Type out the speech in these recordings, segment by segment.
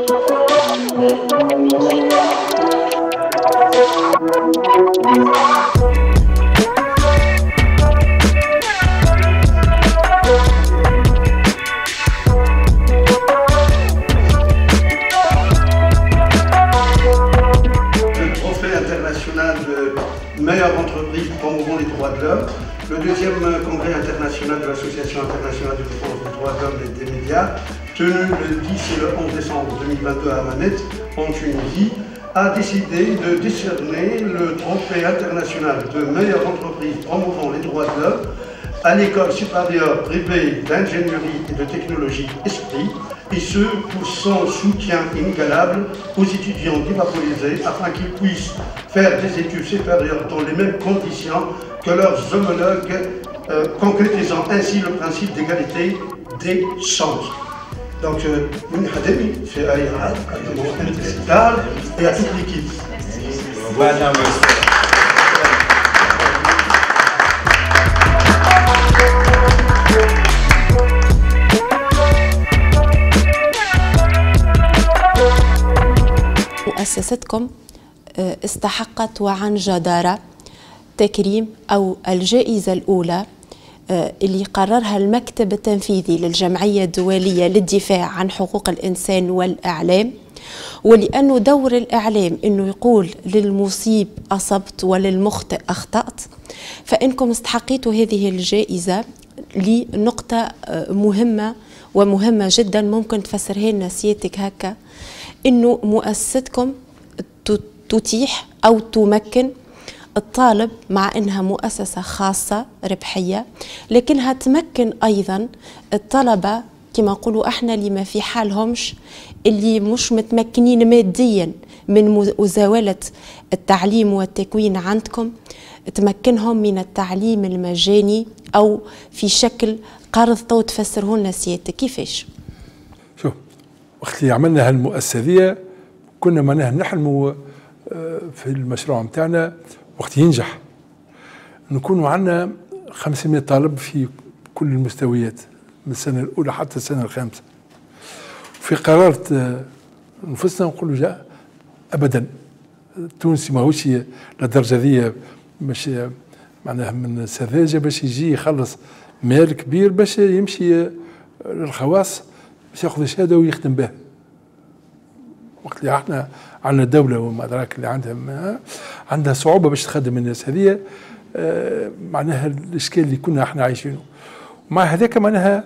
Meilleure entreprise promouvant les droits de l'homme, le deuxième congrès international de l'Association internationale de défense des droits de l'homme et des médias, tenu le 10 et le 11 décembre 2022 à Amman, en Tunisie, a décidé de décerner le trophée international de meilleure entreprise promouvant les droits de l'homme à l'école supérieure privée d'ingénierie et de technologie Esprit, et ce pour son soutien inégalable aux étudiants défavorisés afin qu'ils puissent faire des études supérieures dans les mêmes conditions que leurs homologues, concrétisant ainsi le principe d'égalité des chances. Donc, une académie, c'est à et à toute l'équipe. مؤسستكم استحقت وعن جدارة تكريم أو الجائزة الأولى اللي قررها المكتب التنفيذي للجمعية الدولية للدفاع عن حقوق الإنسان والإعلام، ولأنه دور الإعلام أنه يقول للمصيب أصبت وللمخطئ أخطأت، فإنكم استحقيتوا هذه الجائزة لنقطة مهمة ومهمة جدا. ممكن تفسرها لنا سيادتك هكا، أنه مؤسستكم تتيح أو تمكن الطالب مع أنها مؤسسة خاصة ربحية، لكنها تمكن أيضا الطلبة كما نقولوا احنا اللي ما في حالهمش، اللي مش متمكنين ماديا من مزاولة التعليم والتكوين عندكم، تمكنهم من التعليم المجاني أو في شكل قرض. تو تفسره لنا سيادتك كيفاش؟ شوف، وقت اللي عملنا هالمؤسسة كنا معناها نحلموا في المشروع متاعنا وقت ينجح نكونوا عندنا 500 طالب في كل المستويات من السنة الأولى حتى السنة الخامسة. في قررت نفسنا نقولوا جاء أبدا التونسي ماهوش للدرجة ذي، مش معناها من سذاجة باش يجي يخلص مال كبير باش يمشي للخواص باش ياخذ شهادة ويخدم بها. وقت اللي احنا عندنا دولة وما أدراك اللي عندها صعوبة باش تخدم الناس هذه، معناها الإشكال اللي كنا احنا عايشينه. مع هذاك معناها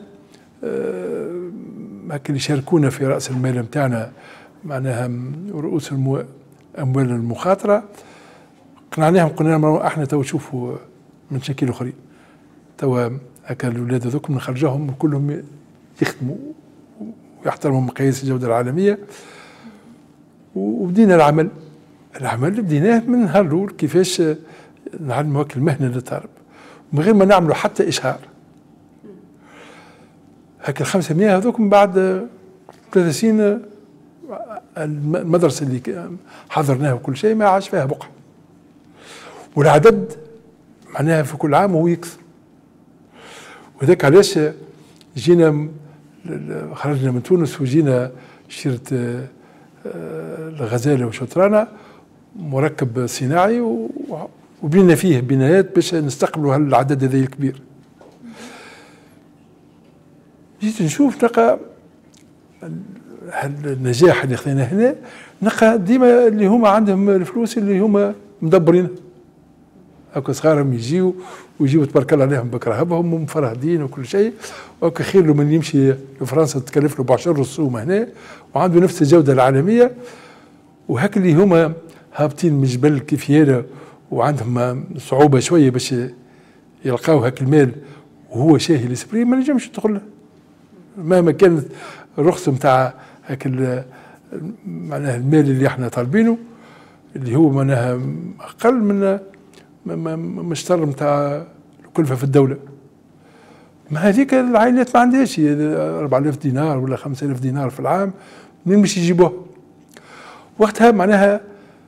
هاك اللي شاركونا في رأس المال نتاعنا معناها رؤوس أموال المخاطرة، قنعناهم قلنا لهم احنا تو شوفوا من شكل اخرين، تو هكا الاولاد هذوك نخرجوهم كلهم يخدموا ويحترموا مقاييس الجودة العالمية. وبدينا العمل اللي بديناه من نهار الاول كيفاش نعلموا هاك المهنة للطالب من غير ما نعملوا حتى إشهار. هاك 500 هذوك من بعد 3 سنين المدرسة اللي حضرناها وكل شيء ما عادش فيها بقعة، والعدد معناها في كل عام هو يكثر. وذاك علاش جينا خرجنا من تونس وجينا شرت الغزالة وشطرانة مركب صناعي وبنينا فيه بنايات باش نستقبلوا هالعدد هذا الكبير. جيت نشوف نلقى النجاح اللي خذيناه هنا، نلقى ديما اللي هما عندهم الفلوس اللي هما مدبرين هاكا صغارهم ويجيو تبارك الله عليهم بكرهبهم ومفرهدين وكل شيء، وهاكا خير له من يمشي لفرنسا تكلف له بعشر رسوم هنا وعنده نفس الجودة العالمية. وهاك اللي هما هابطين من الجبل كيف يانا وعندهم صعوبة شوية باش يلقاو هاك المال وهو شاهي الاسبري ما نجمش يدخل له مهما كانت الرخصة نتاع هاك معناها المال اللي احنا طالبينه اللي هو معناها أقل من مشتر نتاع الكلفة في الدولة. ما هذيك العائلات ما عندهاش 4000 دينار ولا 5000 دينار في العام، منين باش يجيبوها؟ وقتها معناها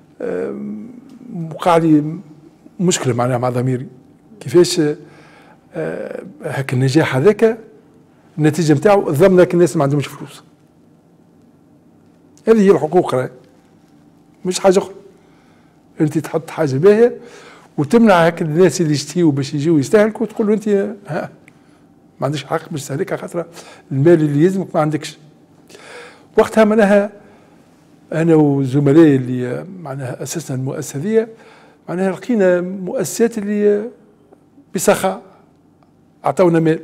وقع لي مشكلة معناها مع ضميري كيفاش هاك النجاح هذاك النتيجة نتاعو ضمن الناس ما عندهمش فلوس. هذه هي الحقوق راهي، مش حاجه اخرى. انت تحط حاجه باهيه وتمنع هاك الناس اللي يشتيوا باش يجيوا يستهلكوا، تقول له انت ها ما عندكش حق باش تستهلكها خاطر المال اللي يلزمك ما عندكش. وقتها معناها انا وزملائي اللي معناها اسسنا المؤسسه هذه، معناها لقينا مؤسسات اللي بسخاء اعطونا مال،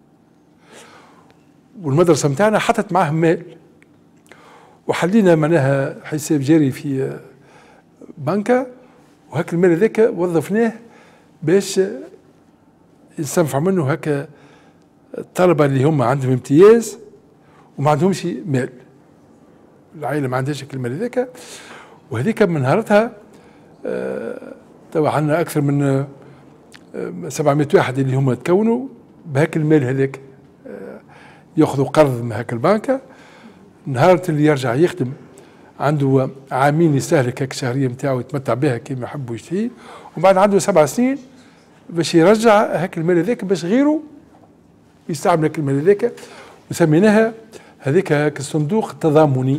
والمدرسه نتاعنا حطت معاهم مال، وحلينا معناها حساب جاري في بنكه، وهاك المال هذاك وظفناه باش يستنفعوا منه هكا الطلبه اللي هم عندهم امتياز وما عندهمش مال، العائله ما عندهاش المال هذاك. وهذيك من نهارتها توا عندنا اكثر من 700 واحد اللي هم تكونوا بهاك المال هذاك، ياخذوا قرض من هاك البنكه، نهار اللي يرجع يخدم عنده عامين يستهلك هاك الشهريه نتاعو يتمتع بها كيما يحب ويشتهي، ومن بعد عنده 7 سنين باش يرجع هاك المال هذاك باش غيره يستعمل هاك المال هذاك، وسميناها هذيك هاك الصندوق التضامني.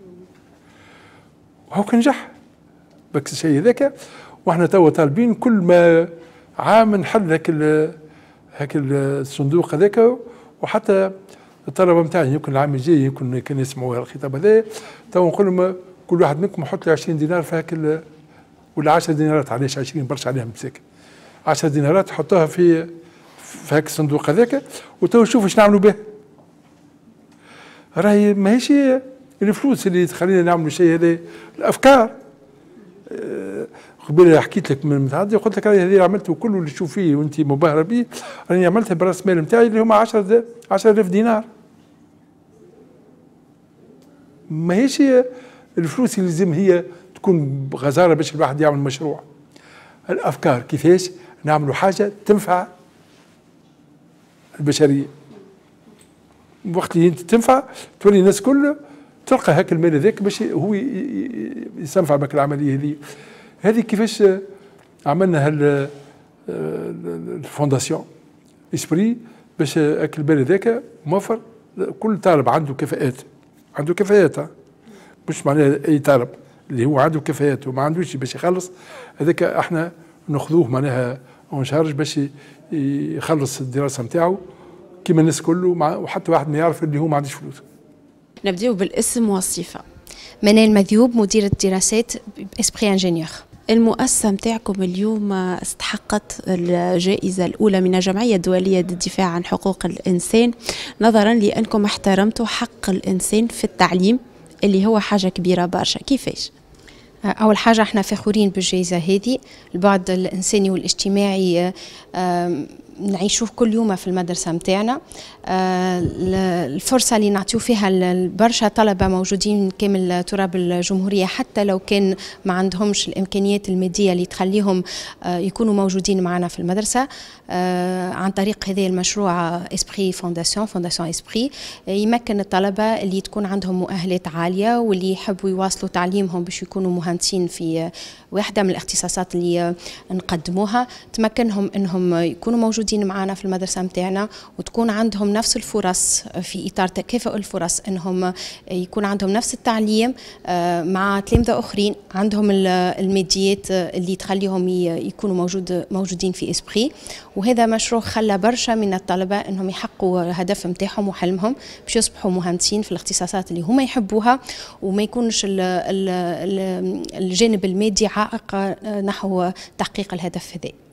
وهو نجح بك الشيء هذاك، واحنا توا طالبين كل ما عام نحل هاك الصندوق هذاك، وحتى الطلبه نتاعي يمكن العام الجاي يمكن كان يسمعوا الخطاب هذا، تو نقول لهم كل واحد منكم يحط لي 20 دينار في هاك ولا 10 دينارات، علاش 20 برشا عليهم مساكن، 10 دينارات حطوها في هاك الصندوق هذاك، وتو شوفوا ايش نعملوا به. راهي ماهيش الفلوس اللي تخلينا نعملوا شيء، هذا الافكار. قبيله حكيت لك من متعدي وقلت لك هذه اللي عملته كله اللي تشوف فيه وانت مبهره به، راني عملتها براس مال نتاعي اللي هما 10,000 دينار. ماهيش الفلوس اللي لازم هي تكون غزاره باش الواحد يعمل مشروع. الافكار كيفاش نعملوا حاجه تنفع البشريه، وقت اللي انت تنفع تولي الناس كل تلقى هاك المال هذاك باش هو يستنفع بك العمليه هذه كيفاش عملنا الفونداسيون اسبري باش هاك المال هذاك موفر كل طالب عنده كفاءات، مش معناها اي طالب اللي هو عنده كفاءات وما عندوش باش يخلص، هذاك احنا ناخذوه معناها اون شارج باش يخلص الدراسه نتاعو كيما الناس كله، وحتى واحد ما يعرف اللي هو ما عندوش فلوس. نبداو بالاسم والصفه. منال مذيوب، مديرة دراسات اسبري انجينيور. المؤسسة متاعكم اليوم استحقت الجائزة الأولى من الجمعية الدولية للدفاع عن حقوق الإنسان، نظرا لأنكم احترمتوا حق الإنسان في التعليم اللي هو حاجة كبيرة برشا. كيفاش؟ أول حاجة احنا فخورين بالجائزة هذه، البعد الإنساني والاجتماعي نعيشوه كل يوم في المدرسة متاعنا. الفرصة اللي نعطيو فيها لبرشا طلبة موجودين كامل تراب الجمهورية، حتى لو كان ما عندهمش الإمكانيات المادية اللي تخليهم يكونوا موجودين معنا في المدرسة، عن طريق هذا المشروع اسبري فونداسيون اسبري، يمكن الطلبة اللي تكون عندهم مؤهلات عالية واللي يحبوا يواصلوا تعليمهم باش يكونوا مهندسين في واحدة من الاختصاصات اللي نقدموها، تمكنهم انهم يكونوا موجودين معنا في المدرسة متاعنا، وتكون عندهم نفس الفرص في إطار تكافؤ الفرص، انهم يكون عندهم نفس التعليم مع تلامذة اخرين عندهم الماديات اللي تخليهم يكونوا موجودين في اسبري. وهذا مشروع خلى برشا من الطلبة انهم يحققوا الهدف متاعهم وحلمهم باش يصبحوا مهندسين في الاختصاصات اللي هما يحبوها، وما يكونش الجانب المادي عائق نحو تحقيق الهدف هذا.